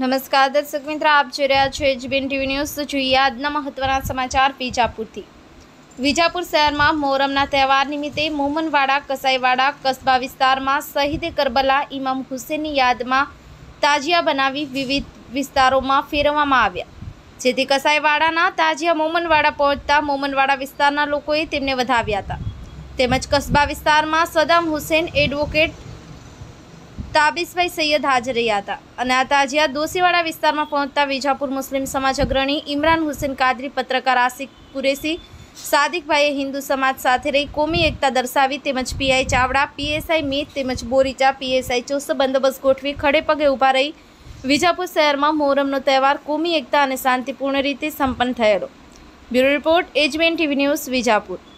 નમસ્કાર દર્શક મિત્રો, આપ જોઈ રહ્યા છો એજબીએન ટીવી ન્યૂઝ। તો જોઈએ આજના મહત્વના સમાચાર વિજાપુરથી। વિજાપુર શહેરમાં મોહરમના તહેવાર નિમિત્તે મોમનવાડા કસાઈવાડા કસ્બા વિસ્તારમાં શહીદ કરબલા ઇમામ હુસેનની યાદમાં તાજિયા બનાવી વિવિધ વિસ્તારોમાં ફેરવવામાં આવ્યા, જેથી કસાઈવાડાના તાજિયા મોમનવાડા પહોંચતા મોમનવાડા વિસ્તારના લોકોએ તેમને વધાવ્યા હતા। તેમજ કસ્બા વિસ્તારમાં સદામ હુસેન એડવોકેટ તાબિસભાઈ સૈયદ હાજર રહ્યા હતા અને આ તાજિયા દોશીવાડા વિસ્તારમાં પહોંચતા વિજાપુર મુસ્લિમ સમાજ અગ્રણી ઇમરાન હુસેન કાદરી, પત્રકાર આસિક કુરેશી, સાદિકભાઈએ હિન્દુ સમાજ સાથે રહી કોમી એકતા દર્શાવી તેમજ પીઆઈ ચાવડા, પીએસઆઈ મીત તેમજ બોરીચા, પીએસઆઈ ચુસ્ત બંદોબસ્ત ગોઠવી ખડે પગે ઊભા રહી વિજાપુર શહેરમાં મોહરમનો તહેવાર કોમી એકતા અને શાંતિપૂર્ણ રીતે સંપન્ન થયેલો। બ્યુરો રિપોર્ટ, એજબીએન ટીવી ન્યૂઝ, વિજાપુર।